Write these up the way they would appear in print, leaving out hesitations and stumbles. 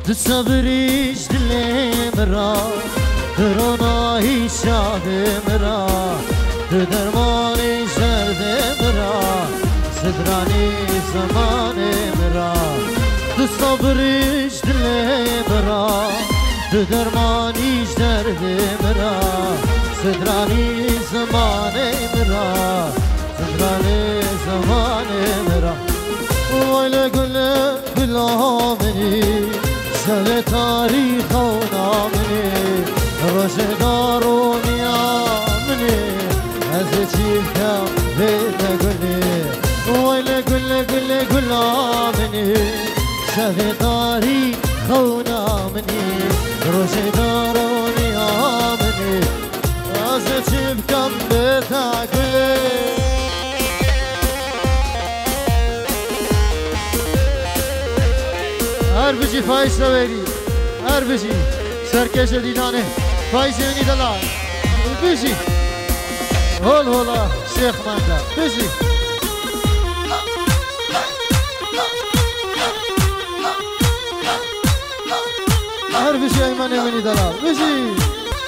تو صبریش دلم را درانایی شادم را تو درمانی زردم را صدرانی زمانم را تو صبریش دلم را تو درمانی زردم را صدرانی زمانم را صدرانی زمانم را ویل گل گلامنی سل تاریخ و نامنی روزگار و نیامنی از چیف کم بیت گلی ویل گل گل گلامنی سل تاریخ و نامنی روزگار و نیامنی از چیف کم بیت گلی هر بچی فایز رو بری هر بچی سرکش دیدانه فایز اینی دلال بچی هول هولا شیخ منده بچی هر بچی ایمان اینی دلال بچی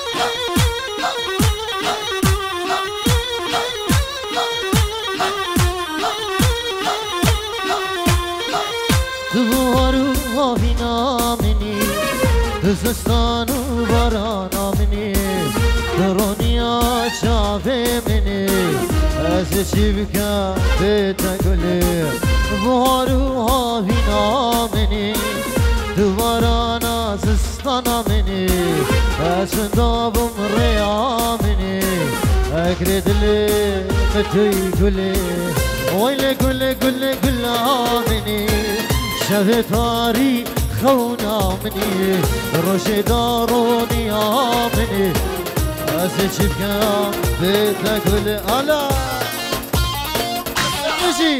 دوارو نامنی زستان و باران آمنی درونیا چاوه منی از چی بکن بیت گلی دوارو نامنی دواران زستان آمنی از دابم ریامنی اکر دلی متوی گلی ویل گل گل گل آمنی شب تاریخ و نامنی روشدار و نیامنی از چی بکن بیت گل علا بشی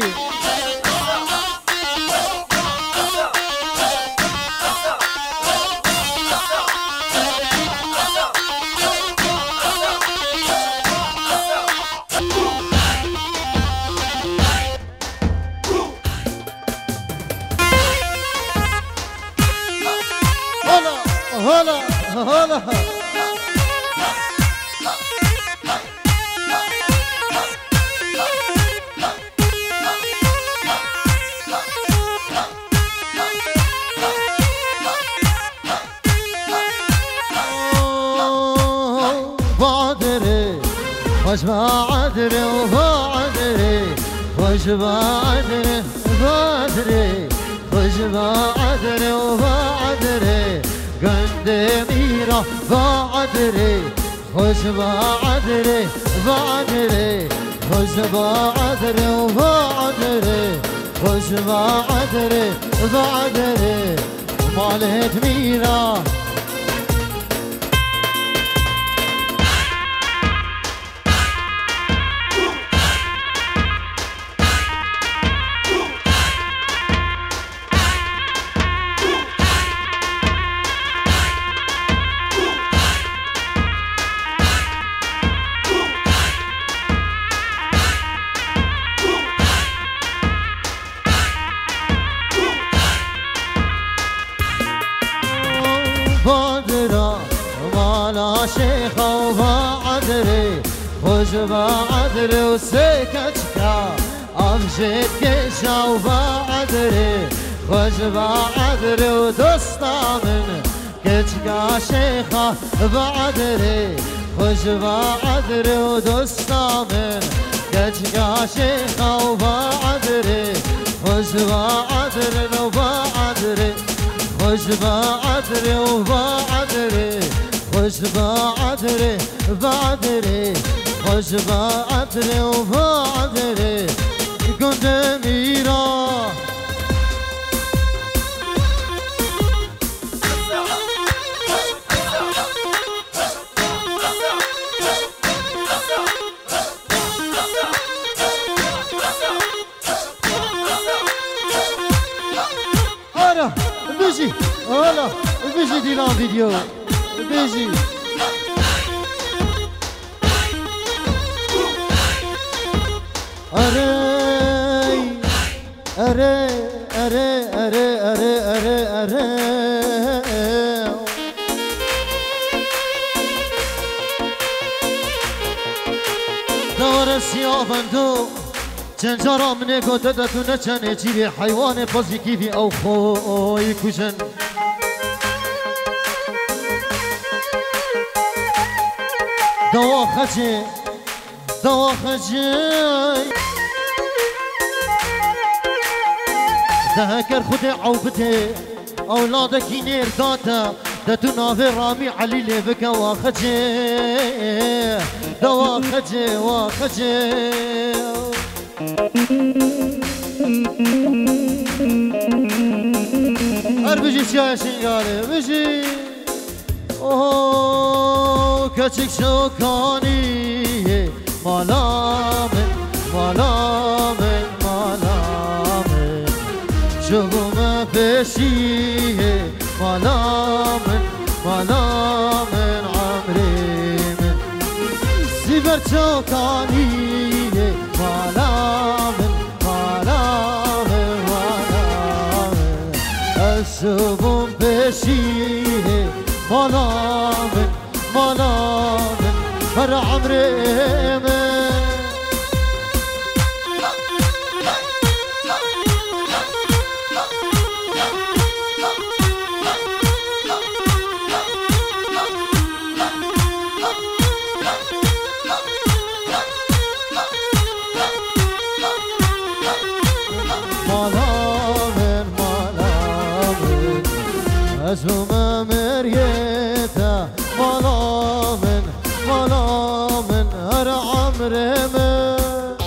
هلا هلا بادري خوش بادري وبادري خوش بادري بادري خوش بادري وبادري قندميرة بعدري خوش بعدري بعدري خوش بعدري وبعدري خوش بعدري بعدري مالت ميرة بادرة مالا شيخة وبعدري خوش بعدري وسكتشكا أمشيت كيشا وبعدري خوش بعدري ودستا من كتشكا شيخة بعدري خوش بعدري ودستا من كتشكا شيخة وبعدري خوش بعدري وبعدري خوش بعدري وبعدري خوش بعدري بعدري خوش بعدري وبعدري كنت أميرة أنا بيجي هلا بيجي دينا فيديو بيجي أري أري أري أري أري أري أري بندو چنجارا منه گوته دتونه چنه چیری حیوان پازیکیوی او خوی کشن دوا خجه دهكر خدي عوبته أولادك ينير داتا دتو نافي رامي علي لي بك واخجي دواخجي واخجي أربجي شاشين قالي بجي اوه كتك شوكاني ملامن ملامن ملامن شغم بشيه ملامن ملامن عمري من زبر شوكاني ملامن ملامن ملامن الشغم بشيه ملامن ملامن هر عمري من ملامن ملامن أزوم مريتا ملامن ملامن هر عمري من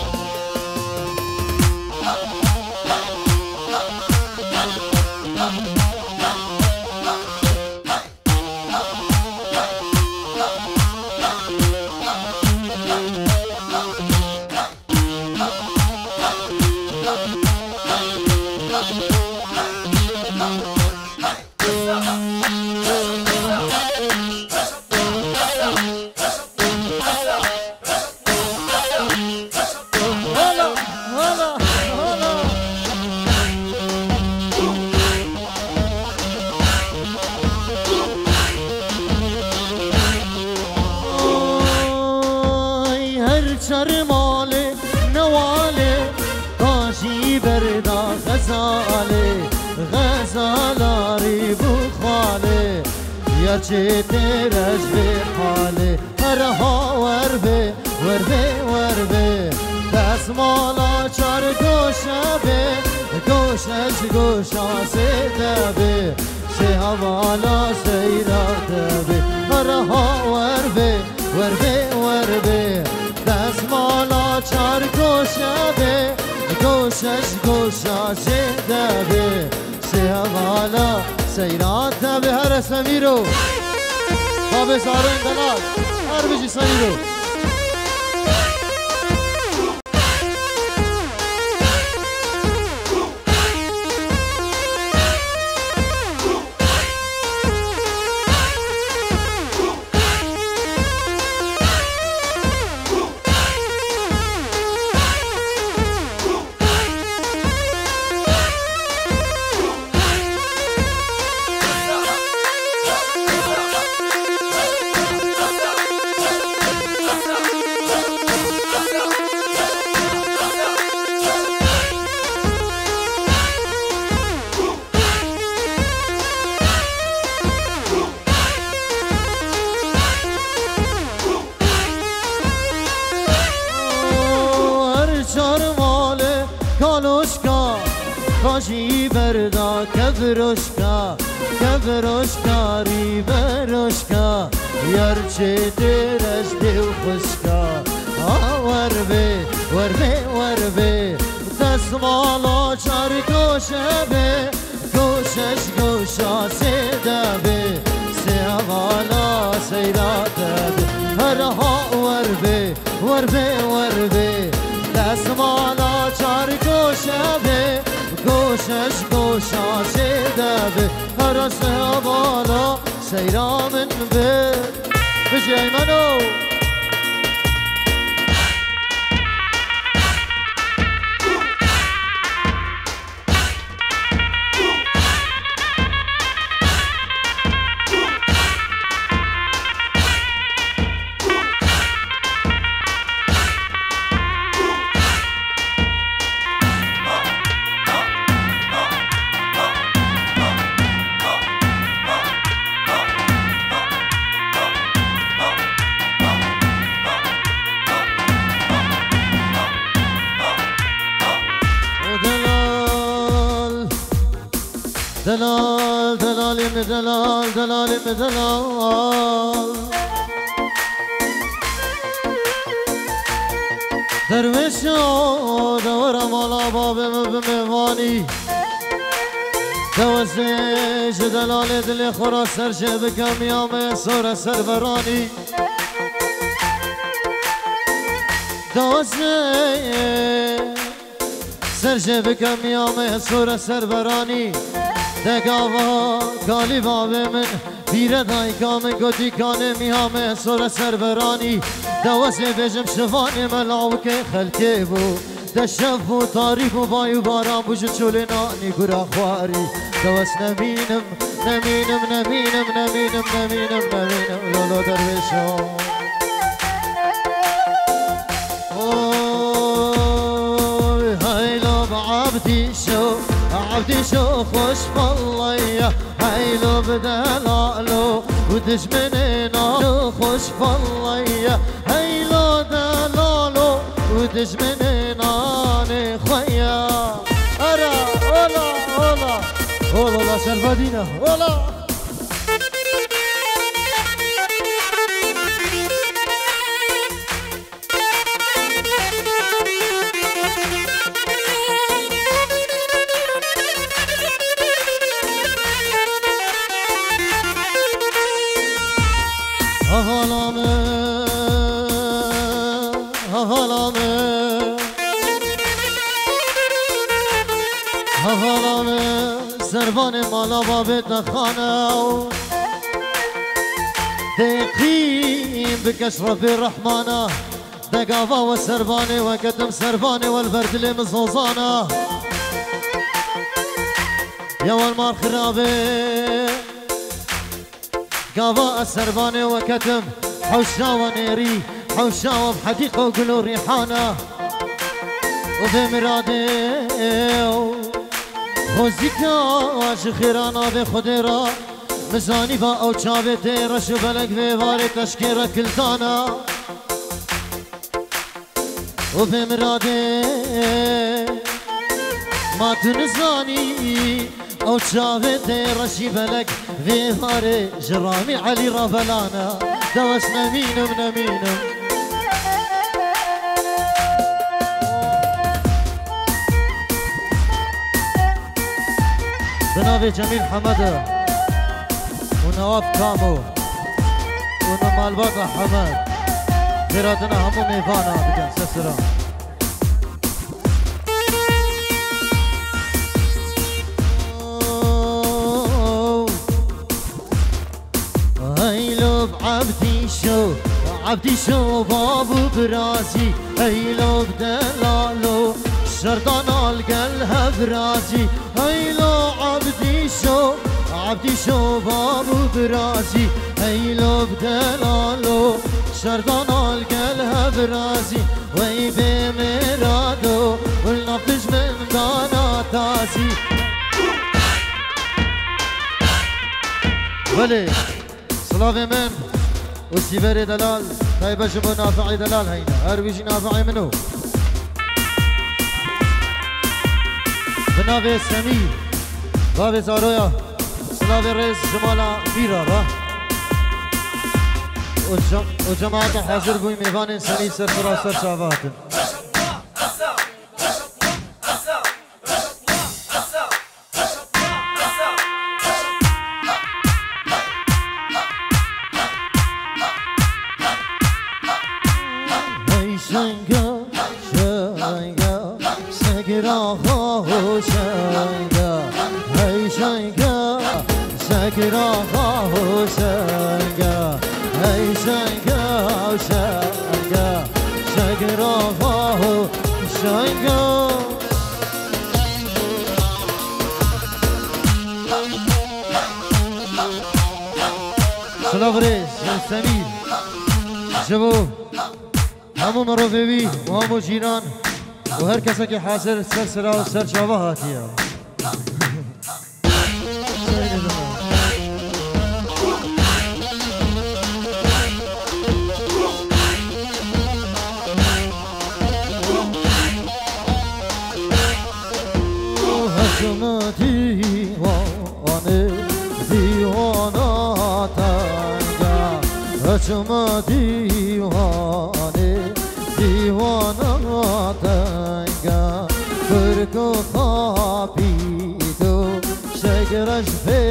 شرماله نواله کاشی بردا غزاله غزالاری بخاله یا چه ترش به حاله هرها وربه وربه وربه دستمالا چار گوشه گوشش گوشا سیده سه حوالا سیراته به هرها وربه وربه وربه دستمالا چار گوشه به گوشش گوشا زنده به سه حوالا سیرات به هر سمیرو خواب سارو انتنال هر بجی سمیرو کاشی بردا کبروشکا کبروشکا ری بروشکا یار چه ترش دیو خوشکا وربه وربه وربه دستمالا چار گوشه به گوشش گوشا سیده به سه حوالا سیراته به هرها وربه وربه وربه دستمالا چار گوشه به گوشش گوشا سیده به هر سه بالا سیرامن به بجی ایمانو دلال دلالی دلال دلالی دلال درویشو دورم آلا بابم بمیوانی دوازش دلال دل خورا سرشه بکم یام سور سرورانی دوازش سرشه بکم یام سور سرورانی دگاوا گالی بابه من بیره دای کامن گوتی کانه میامه سور سرورانی دوازه بجم شفانه ملاو که خلکه بو دشف و تاریف و بایو باران بوش چولی نانی گرا خواری دواز نمینم نمینم نمینم نمینم نمینم نمینم لولو درویشو هایلو بعبدی شو عبدي شو خوش بالله هايلو بدلالو ودش من نالو خوش بالله هايلو دلالو ودش من ناني خويا ارا اولا اولا اولا شرفدينا اولا سربان مالا بابت خانه دقيم بكشرف الرحمانه دقافه والسربانه وكتم سربانه والبرد اللي مصوصانه يا والمار خرابه قافه السربانه وكتم حوشا ونيري حوشا وبحديقه وقلو ريحانه وبمراده خوزیکا شخیرانا به خود را مزانی با او چاوه تیرش و بلک به واره تشکیر کلتانا و به مراده ما تو نزانی او چاوه تیرشی بلک به واره جرامی علی را بلانا دواس نمینم نمینم بنابي جميل حمد ونواف كامو ونمالباقة حمد خيراتنا همو ميفانا بكن سسرا هيلو بعبدي شو عبدي شو بابو براسي هيلو بدلالو شردان القلها براسي هيلو عبدي شو بابو براسي هيلو بدلالو شردان القلها براسي وي بمرادو والنفش من دانا تاسي ولي صلافي من وسيبري دلال طيبة شبو نافعي دلال هينا أرويجي نافعي منو بنابي سمير بابي زارويا سلافي رئيس جمالا ميرا با وجماعة حاضر بوي ميفان سمير سر سر شعبات سلافريز سمير جبو همو مروفيوي وهمو جيران وهر كسا كي حاضر سر سرا و سر شابه هاتيا هشمتي بچم دیوانه دیوانا دنگا برگو خوابی دو شگرش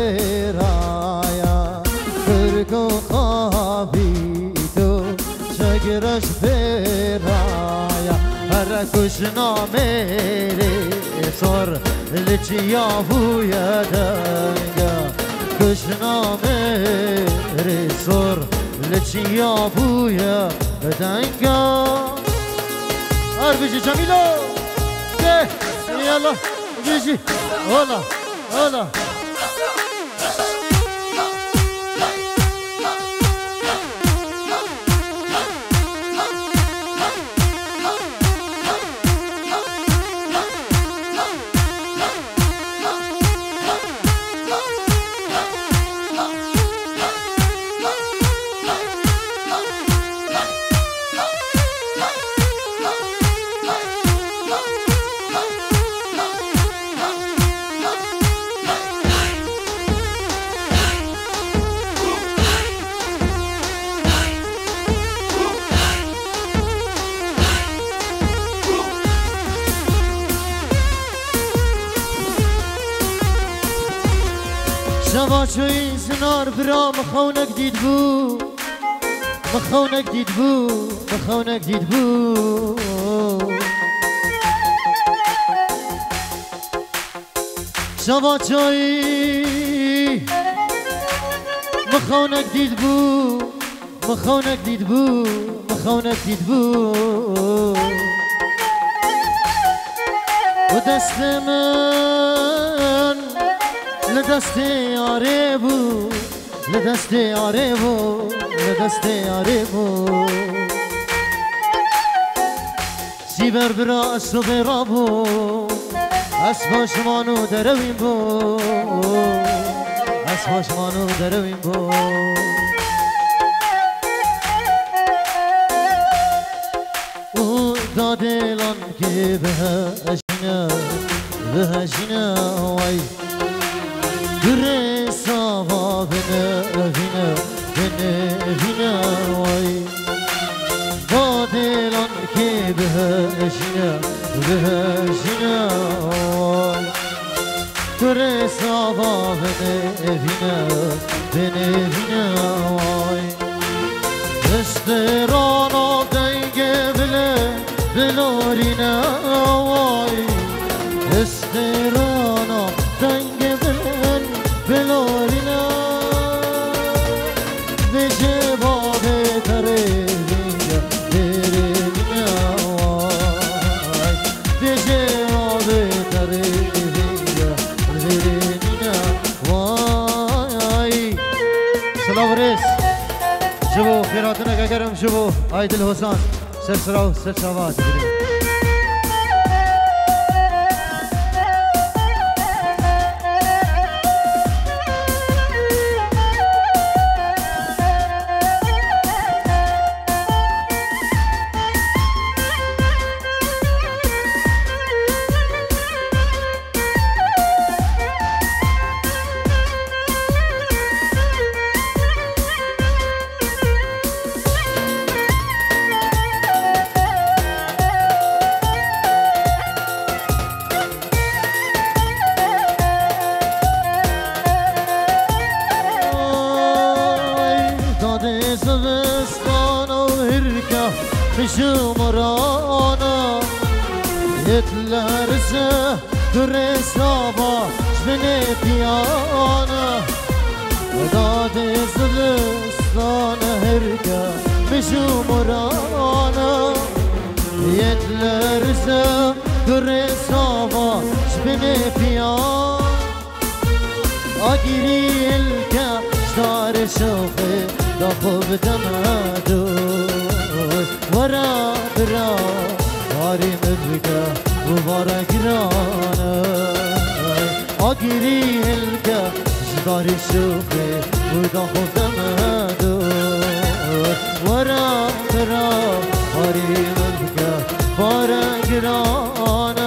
برایا برگو خوابی دو شگرش برایا هر کشنا میری سر لچیا بویا دنگا کشنا میری سر لچیا بویا دنگا هر بیجی جمیلو ده یالا بیجی هلا هلا شبا چوی زنار برا مخونک دید بو مخونک دید بو مخونک دید بو شبا چوی مخونک دید بو مخونک دید بو مخونک دید بو و دست من لدست یاره بو لدست یاره بو لدست یاره بو سیبر برا اسو برا بو اسباشمانو درویم بو اسباشمانو درویم بو او دادلان که بهشینه وای گره ساوا بنه وای با دلان که بهشینه وای گره ساوا بنه وای استران و دنگ بلورینه وای استران و دنگ بلورینا به جواب تره وینگا درینیا وای به جواب تره وینگا درینیا وای سلام ریس جبو خیراتونه گگرم جبو عیدل حسان سرسراو سرساوات شمرانا يتلرسه درسابا جبني بيانا وداد زلستان هركا بشمرانا يتلرسه درسابا جبني بيانا اگیری الکا شتار شوخه دا خوب دمادو ورا برا واری مدرکا و بارا گرانه اگیری الکا شتار شوخه و دا خوب دمادو ورا برا واری مدرکا بارا گرانه